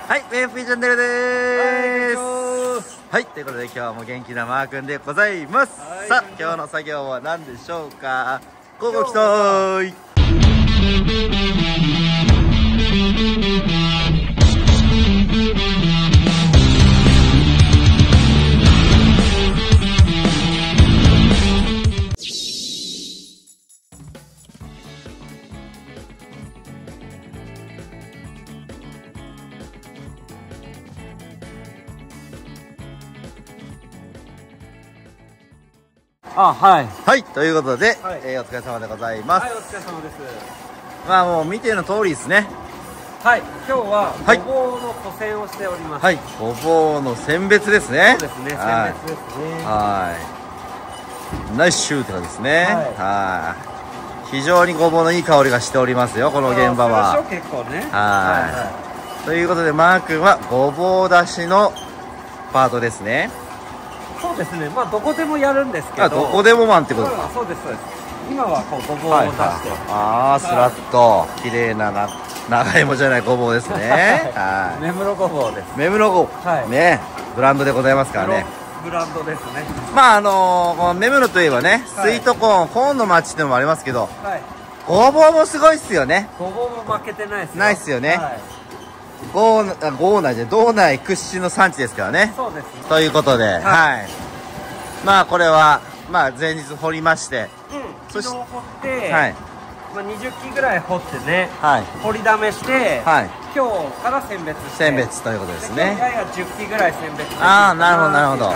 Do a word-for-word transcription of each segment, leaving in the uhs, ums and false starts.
はい、メンピーチャンネルでーす。はい、ということで今日も元気なマー君でございます。さあ、今日の作業は何でしょうか。乞うご期待。 あ、はい。 はい、ということで、 はい、 えー、お疲れ様でございます。 はい、お疲れ様です。 まあもう見ての通りですね。 はい、今日ははいごぼうの補選をしております。 はい、ごぼうの選別ですね。 そうですね、選はい別ですね。 はい。ナイスシュートですね。 はいはい。非常にごぼうのいい香りがしておりますよ、この現場は。 そうでしょ、結構ね。 はい。 はということで、マー君はごぼうだしのパートですね。 そうですね、まあどこでもやるんですけど。 あ、どこでもマンってことか。 そうです、そうです。今はこうごぼうを出して。はいはい、 ああ、スラッと綺麗なな長芋じゃないごぼうですね。 はい。根室ごぼうです。 根室ごぼう。はい。ね、ブランドでございますからね。 ブランドですね。 まああのー、この根室といえばね、スイートコーン、コーンの町でもありますけど、はい、ごぼうもすごいっすよね。 ごぼうも負けてないっすよ。 ないっすよね。はい、道内、道内じゃ道内屈指の産地ですからね。 そうですね。 ということで、はい、はい、まあこれはまあ前日掘りまして、 うん、そして昨日掘って、はい、まあにじゅっきぐらい掘ってね、はい、掘りだめして、はい、今日から選別して選別ということですね。 ややじゅっきぐらい選別して、 ああ、なるほどなるほど。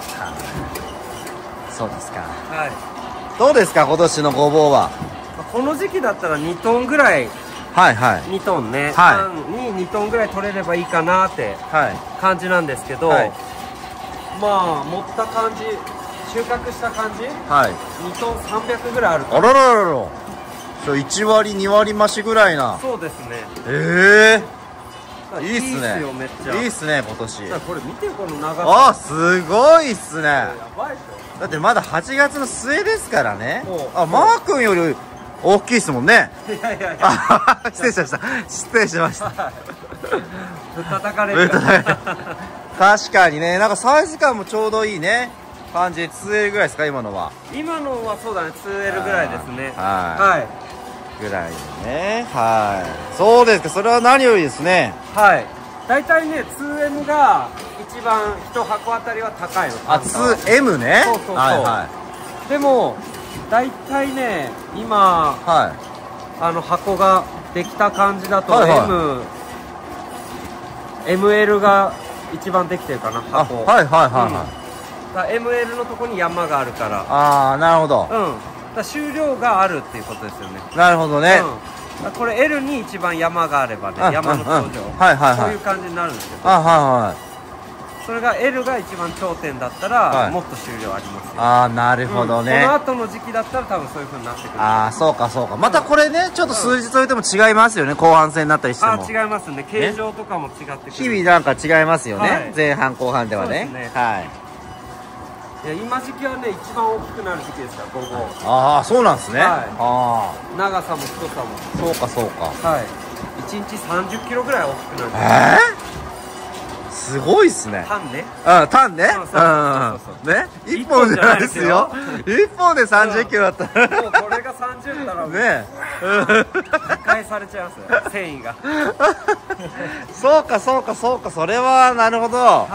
そうですか。はい。どうですか今年のごぼうは。 この時期だったらにトンぐらい。はいはい。にトンね。はい。ににトンぐらい取れればいいかなって感じなんですけど、はい、まあ持った感じ、収穫した感じ、はい。にトンさんびゃくぐらいあるから。あらららら。そう、いちわりにわり増しぐらいな。 そうですね。 ええー。いいっすね。 いいっすよ、めっちゃ。 いいっすね、今年。 これ見て、この長さ。 あ、すごいっすね。やばいでしょ。 だってまだはちがつの末ですからね。あ、マー君より大きいっすもんね。 いやいやいや。 失礼しました。失礼しました。 ぶったたかれる。 確かにね、なんかサイズ感もちょうどいいね。感じで ツーエル ぐらいですか、今のは。 今のはそうだね、ツーエル ぐらいですね。 はい。はい。ぐらいでね。はい。そうですか、それは何よりですね。 はい。大体ね、ツーエム が一番一箱あたりは高いの。 あ、ツーエム ね。 そうそうそう。はいはい、でも、大体ね、今、はい、あの箱ができた感じだと、はいはい、M、エムエル が一番できてるかな、箱。 はいはいはいはい。 うん、エムエル のとこに山があるから。 ああ、なるほど。 うん。だ収量があるっていうことですよね。 なるほどね。 うん、これ L に一番山があればね、山の頂上、はいはいはい、そういう感じになるんですけど、あ、はいはい、それが L が一番頂点だったら、はい、もっと収量ありますよ。 ああ、なるほどね、うん、 この後の時期だったら多分そういうふうになってくる。 ああ、そうかそうか。またこれね、ちょっと数日置いても違いますよね、後半戦になったりしても。 あ、違いますね、形状とかも違ってくる、 日々なんか違いますよね、はい、前半後半ではね。ね、はい。 いや、今時期はね、一番大きくなる時期ですから、ごぼう。 ああ、そうなんですね。はい、ああ、長さも太さも。 そうかそうか。はい。 いちにちさんじゅっキロぐらい大きくなる。 ええー、すごいっすね。 タンね。 うん、タンね。そうそうそうそう。ね、一本じゃないですよ。一本でさんじゅっキロだったら。 もうこれがさんじゅうだら。ね。破壊されちゃいますよ。繊維が。 そうかそうかそうか、それはなるほど。はい。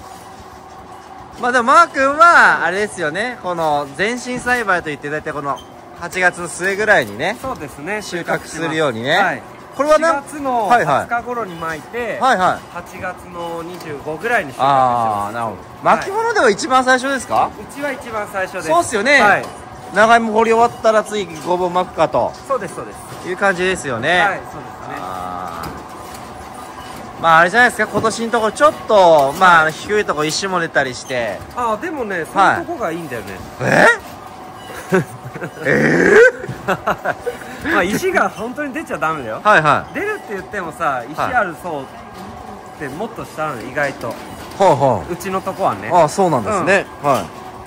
まあでもマー君はあれですよね、この全身栽培といって大体このはちがつの末ぐらいにね、 そうですね、 収穫するようにね、はい、 これはしがつのはつか頃に巻いて、はいはい、はちがつのにじゅうごぐらいに収穫してます。ああ、なるほど。 巻物では一番最初ですか？ うちは一番最初です。 そうっすよね、はい、長芋掘り終わったら次ごぼう巻くかと、 そうですそうです、 いう感じですよね。はい、そうですね。あ、まああれじゃないですか、今年のところちょっとまあ低いところ石も出たりして。 ああ、でもね、そういうとこがいいんだよね。 えええまあ石が本当に出ちゃダメだよ。はいはい。出るって言ってもさ、石ある層ってもっと下なの、意外と。ほうほう。うちのとこはね。 ああ、そうなんですね。はい。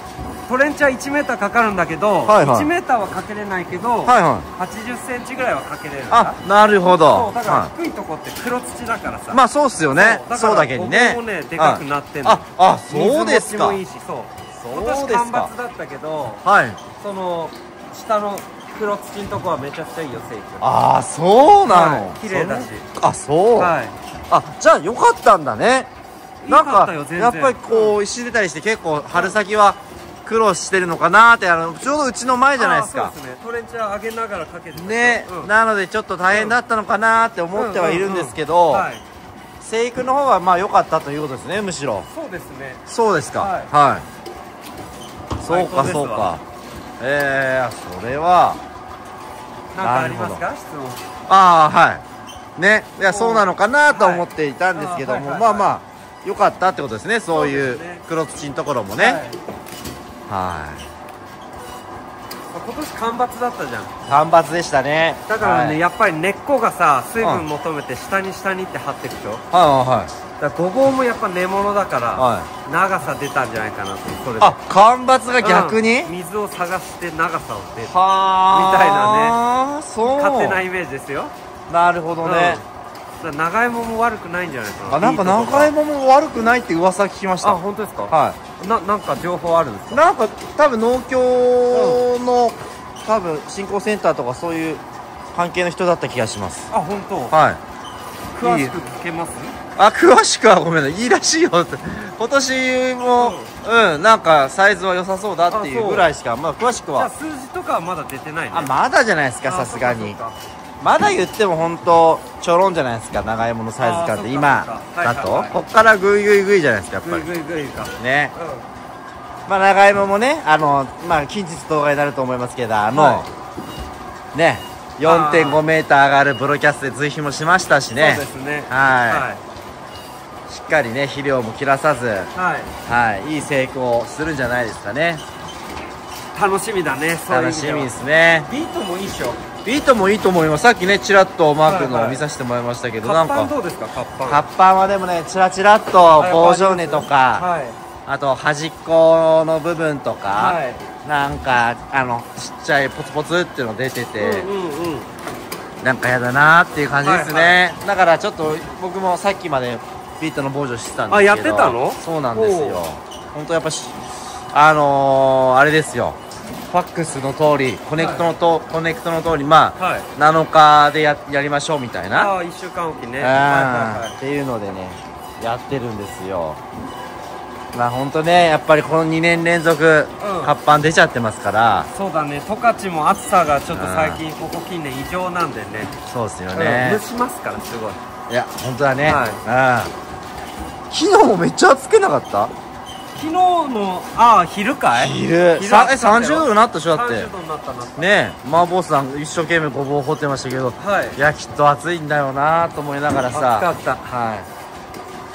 トレンチはいちメーターかかるんだけど、はい、はい、いちメーターはかけれないけど、はい、はい、はちじゅっセンチぐらいはかけれるんだ。 あ、なるほど。 だから低いとこって黒土だからさ、 まあそうっすよね。そうだけにね、 ここもねでかくなってんの。 ああ、そうですか。 水持ちもいいし、そうそうですか。今年干ばつだったけど、 はい、 その下の黒土のとこはめちゃくちゃいいよ、セイク。 ああ、そうなの。 綺麗だし。 あ、そう。はい。あ、じゃあよかったんだね。なんかやっぱりこう石出たりして結構春先は苦労してるのかなって、あのちょうどうちの前じゃないですか。 そうですね。トレンチャー上げながらかけてね、なのでちょっと大変だったのかなって思ってはいるんですけど、生育の方はまあ良かったということですね、むしろ。 そうですね。 そうですか。はい。そうかそうか。ええ、それは何かありますか、質問。 ああ、はいね、いやそうなのかなと思っていたんですけども、まあまあ良かったってことですね、そういう黒土のところもね。はい。 今年干ばつだったじゃん。 干ばつでしたね。 だからね、やっぱり根っこがさ、水分求めて下に下にって張っていくでしょ。 はいはい。 だからごぼうもやっぱ根物だから長さ出たんじゃないかなと。それで、 あ、干ばつが逆に、 うん、水を探して長さを出るみはたいなね。そう勝手なイメージですよ。 なるほどね。 うん、長芋も悪くないんじゃないかな。 あ、なんか長芋も悪くないって噂聞きました。 あ、本当ですか。 はい。 な、なんか情報あるんですか。 なんか多分農協の、うん、多分振興センターとかそういう関係の人だった気がします。 あ、本当。 はい。 詳しく聞けます。 あ、詳しくはごめんなさい、いいらしいよって。今年も、うん、うん、なんかサイズは良さそうだっていうぐらいしか、まあ詳しくは。 じゃあ数字とかはまだ出てないね。 あ、まだじゃないですか、さすがに。まだ言っても本当ちょろんじゃないですか、長芋のサイズ感って今だと。こっからグイグイグイじゃないですか、やっぱり。 グイグイグイか。 ね。うん、まあ長芋もね、あの、まあ近日動画になると思いますけど、あの、はい、ね、よんてんごメーター上がるブロキャスで追肥もしましたしね。 そうですね。 はい。はい、しっかりね、肥料も切らさず、はい。はい。いい成功するんじゃないですかね。 楽しみだね、そういう楽しみですね。 ビートもいいっしょ。 ビートもいいと思います。さっきね、ちらっとマークのを見させてもらいましたけど、なんか。 活版どうですか、活版。 活版はでもね、ちらちらっと棒状根とか、はい、あと端っこの部分とか、はい、なんか、あの、ちっちゃいポツポツっていうの出てて、うんうんうん、なんかやだなーっていう感じですね。はいはい、だからちょっと僕もさっきまでビートの防除してたんですけど。 あ、やってたの？ そうなんですよ。本当やっぱし、あのー、あれですよ。ファックスの通り、コネクトのと、はい、コネクトの通り、まあ、はい、なのかで や, やりましょうみたいな。 ああ、いっしゅうかんおきね。 っていうのでね、やってるんですよ。まあ本当ね、やっぱりこのにねん連続、うん、活版出ちゃってますから。 そうだね、十勝も暑さがちょっと最近、ここ近年異常なんでね。 そうですよね。 蒸しますから、すごい。 いや、本当だね。はい、うん。昨日もめっちゃ暑くなかった？ 昨日の、ああ、昼かい？ 昼。さえ、さんじゅうどになったでしょ、だって。 さんじゅうどになったなった。 ねえ、マーボーさん一生懸命ごぼう掘ってましたけど、はい。いや、きっと暑いんだよなと思いながらさ。 暑かった。 はい。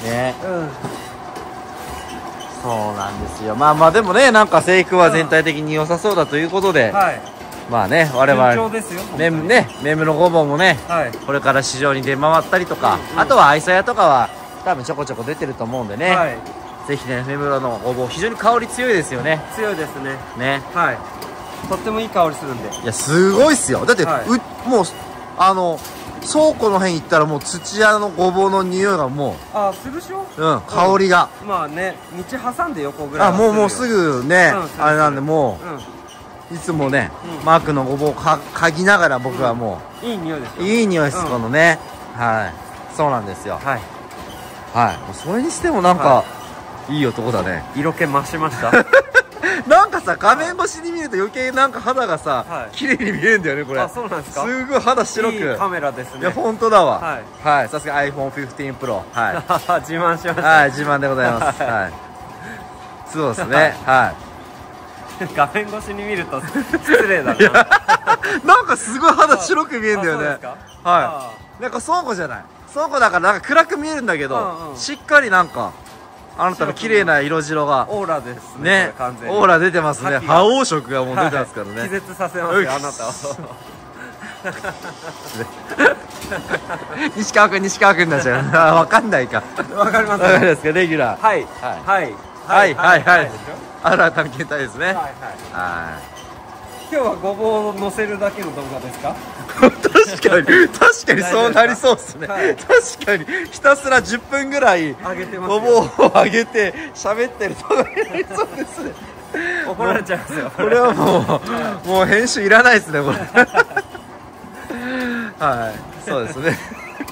ね。うん。そうなんですよ。まあまあ、でもね、なんか生育は全体的に良さそうだということで、はい。まあね、我々、 順調ですよ。 ね、ね、メムのごぼうもね、はい。これから市場に出回ったりとか、あとは愛妻屋とかは、多分ちょこちょこ出てると思うんでね。はい。ぜひね、根室のごぼう非常に香り強いですよね。 強いですね。 ね。 はい。とってもいい香りするんで。 いや、すごいっすよ。だって、はい、うもうあの倉庫の辺行ったらもう土屋のごぼうの匂いがもう。 あ、するでしょ。 うん、香りが。 うん、まあね、道挟んで横ぐらい。 あ、もうもうすぐね、うん、あれなんでもう、うん、いつもね、うん、マークのごぼうをか嗅ぎながら僕はもう、うん、いい匂いですよ。 いい匂いです、うん、このね。はい。そうなんですよ。はい。はい。もうそれにしてもなんか。はい、いい男だね。 色気増しました。 なんかさ、画面越しに見ると余計なんか肌がさ、はい、綺麗に見えるんだよね、これ。 あ、そうなんですか。 すごい肌白く。 いいカメラですね。 いや、本当だわ。はい。はい、さすが アイフォンフィフティーンプロ。はい。 自慢しました。 はい、自慢でございます。はい。そうですね。はい。 画面越しに見ると失礼だな。 なんかすごい肌白く見えるんだよね。はい。なんか倉庫じゃない。倉庫だからなんか暗く見えるんだけど、しっかりなんか。あなたの綺麗な色白がオーラですね。 完全にオーラ出てますね。覇王色がもう出てますからね。 気絶させますよ、あなたを。 西川君、西川君になっちゃう。わかんないか。 わかります。 わかりますか、レギュラー。 はいはいはいはいはい。ある探検隊ですね。はいはい。 今日はごぼうを乗せるだけの動画ですか？ 確かに確かにそうなりそうですね。確かにひたすらじゅっぷんぐらいごぼうをあげて喋ってる動画になりそうですね。 怒られちゃいますよ。 これはもうもう編集いらないですねこれ。はい、そうですね。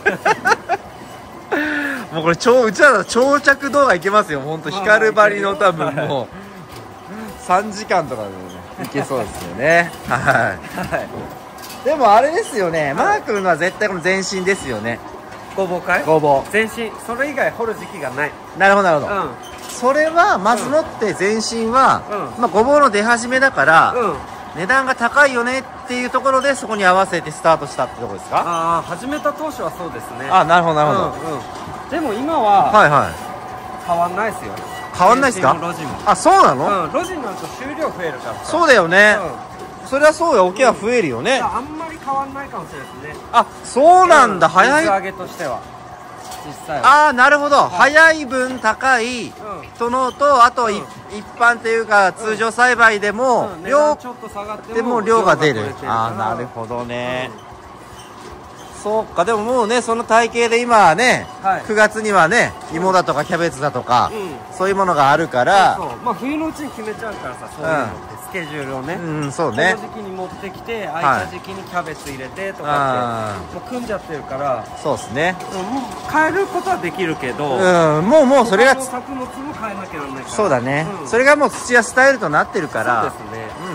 もうこれ超うちらの長尺動画いけますよ。本当光張りの多分もうさんじかんとかで、ね、いけそうですよね。はい、はい、でもあれですよね、はい、マー君は絶対この全身ですよね。 ごぼうかい？ごぼう全身。それ以外掘る時期がない。 なるほどなるほど、うん、それはまずもって全身は、うん、まあごぼうの出始めだから、うん、値段が高いよねっていうところでそこに合わせてスタートしたってところですか？ ああ、始めた当初はそうですね。 あ、なるほどなるほど、うんうん、 でも今ははいはい変わんないですよ。 変わんないですか？ 路地も。 あ、そうなの？ うん、路地になると収量増えるから。 そうだよね、うん、それはそうよ。桶は増えるよね。 あんまり変わんないかもしれないですね。 あ、そうなんだ、うん、早い水揚げとしては実際は。 ああ、なるほど、はい、早い分高いとのと、あと、うん、一般というか通常栽培でも、 うん、量ちょっと下がってもでも量が出る。ああ、なるほどね、うん、そうか。でももうね、その体型で今はね、はい、くがつにはね、芋だとかキャベツだとか、うん、そういうものがあるから、 そうそう、まあ冬のうちに決めちゃうからさ、そういうのって、スケジュールをね、 うん、そうね、 この時期に持ってきて空いた時期にキャベツ入れてとかって、もう組んじゃってるから。 そうですね、 もう変えることはできるけど、 うん、もうもうそれが作物も変えなきゃならないから。 そうだね、うん、それがもう土屋スタイルとなってるから。 そうですね、